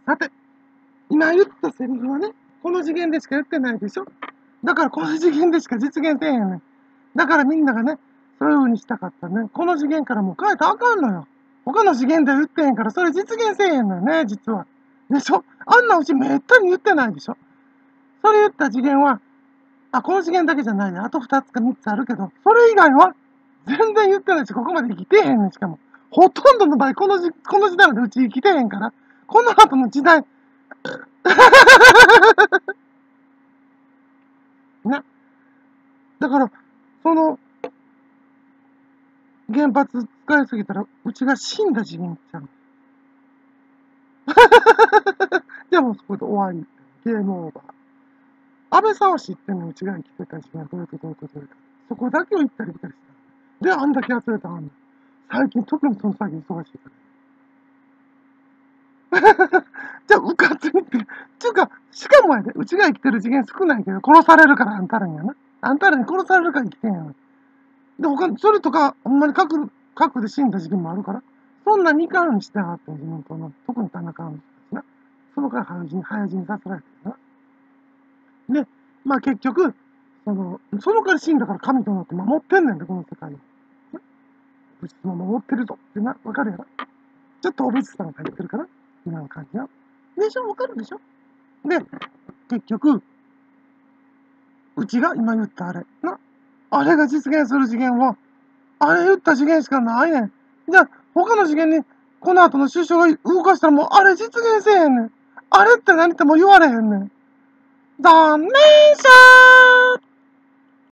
さて、今言ったセリフはね、この次元でしか言ってないでしょ。だからこの次元でしか実現せえへんねん。だからみんながね、そういう風にしたかったね。この次元からもう変えたらあかんのよ。他の次元では言ってへんから、それ実現せえへんのよね、実は。でしょ。あんなうちめったに言ってないでしょ。それ言った次元は、この次元だけじゃないよ。あと2つか3つあるけど、それ以外は全然言ってないし、ここまで生きてへんねん、しかも。ほとんどの場合、この時代までうち生きてへんから、この後の時代、な。だから、その、原発使いすぎたら、うちが死んだ次元ちゃう。でもそこで終わり。ゲームオーバー。安倍さんは知ってんの、うちが生きてた時間、どういうこと。そこだけを行ったり来たりした。で、あんだけ集めたあんの。最近特にその作業忙しいから。じゃあ、うかつにって。ちゅうか、しかもやで、うちが生きてる次元少ないけど、殺されるからあんたらにやな。あんたらに殺されるから生きてんやん。で、それとか、ほんまに核で死んだ事件もあるから、そんなにいかんにしてはって自民党の、特に田中の人たちな。そのから早死にさせられてるな。で、まあ結局、そのから死んだから神となって守ってんねんで、この世界を。物質も守ってるぞってな、わかるやろ。ちょっとお物質さんが入ってるから、今の感じは。でしょ、わかるでしょ。で、結局、うちが今言ったあれ、な。あれが実現する次元は、あれ言った次元しかないねん。じゃあ、他の次元に、この後の首相が動かしたらもう、あれ実現せえへんねん。あれって何っても言われへんねん。残念者ー